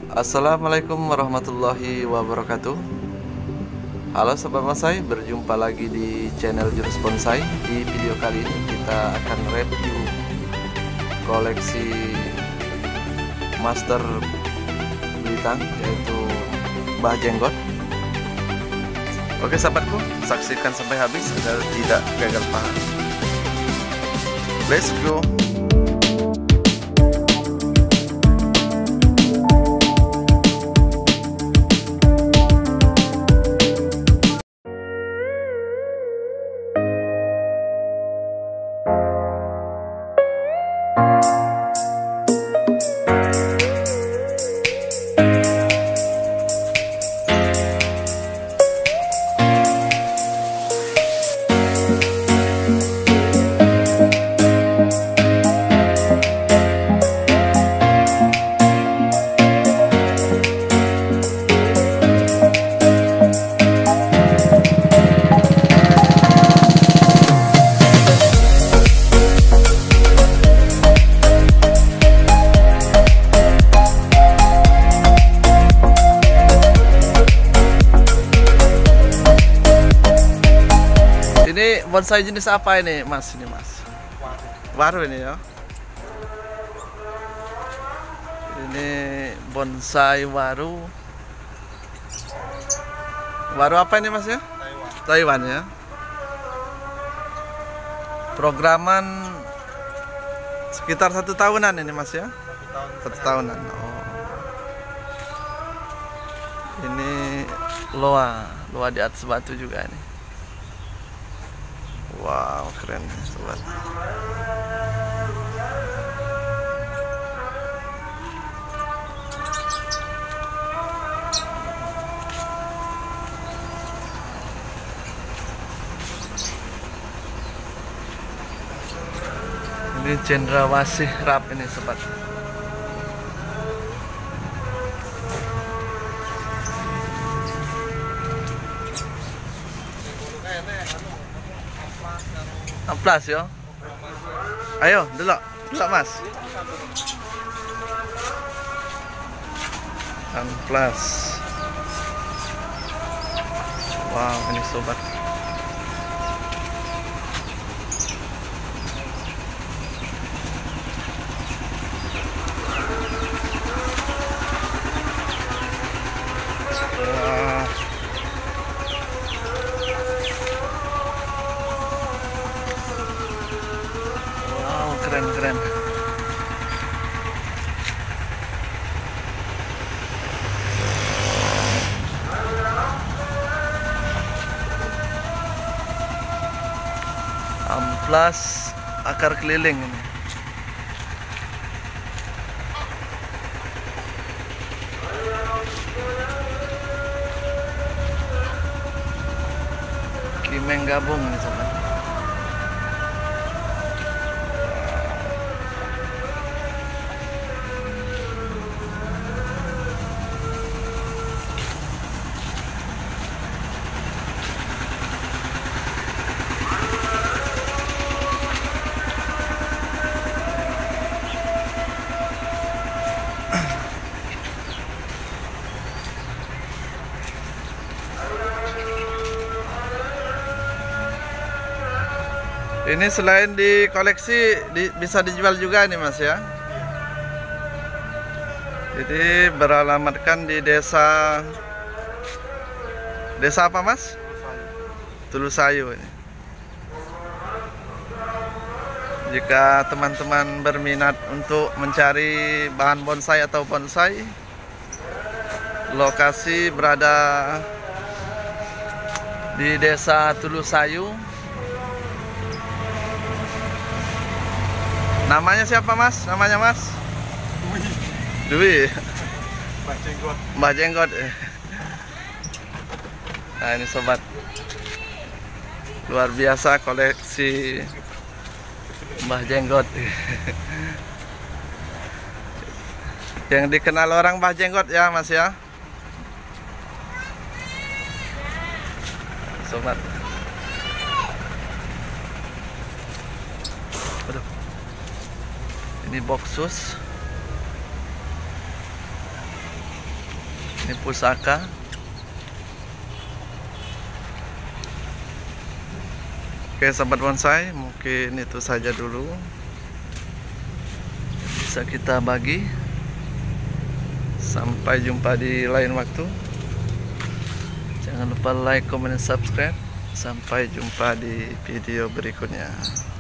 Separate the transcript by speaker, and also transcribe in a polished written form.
Speaker 1: Assalamualaikum warahmatullahi wabarakatuh. Halo Sobat Bonsai, berjumpa lagi di channel Jurus Bonsai. Di video kali ini kita akan review koleksi Master Blitang, yaitu Mbah Jenggot. Oke sahabatku, saksikan sampai habis agar tidak gagal paham. Let's go. Ini bonsai jenis apa ini, Mas? Ini, Mas. Waru ini ya. Ini bonsai waru. Waru apa ini, Mas ya? Taiwan ya. Programan sekitar 1 tahunan ini, Mas ya. 1 tahunan. Oh. Ini loa di atas batu juga ini. Wow, keren sobat. Ini cendrawasih rap ini sobat. Amplas ya. Ayo, delok Mas. Amplas. Wow, ini sobat. Keren. Amplas akar keliling ini. Kimeng gabung nih sobat. Ini selain di koleksi bisa dijual juga nih Mas ya. Jadi beralamatkan di desa apa Mas? Tulusayu ini. Jika teman-teman berminat untuk mencari bahan bonsai atau bonsai, lokasi berada di desa Tulusayu. Namanya siapa Mas? Namanya Mas? Dwi. Mbah Jenggot. Nah ini sobat, luar biasa koleksi Mbah Jenggot. Yang dikenal orang Mbah Jenggot ya Mas ya. Sobat. Aduh. Ini boxus. Ini pusaka. Oke sahabat bonsai, mungkin itu saja dulu. Bisa kita bagi. Sampai jumpa di lain waktu. Jangan lupa like, comment, dan subscribe. Sampai jumpa di video berikutnya.